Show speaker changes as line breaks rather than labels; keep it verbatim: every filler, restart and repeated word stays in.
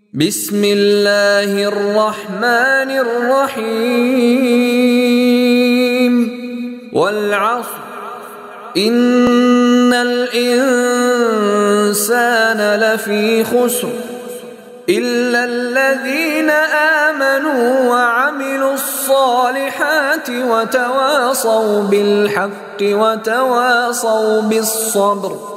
बिस्मिल्लाहिर्रहमानिर्रहीम वल अस्र इन्नल इंसाना लफी खुस्र इल्लल्लज़ीना आमनू व अमिलुस्सॉलिहाति व तवासौ बिल हक़्क़ि व तवासौ बिस्सब्र।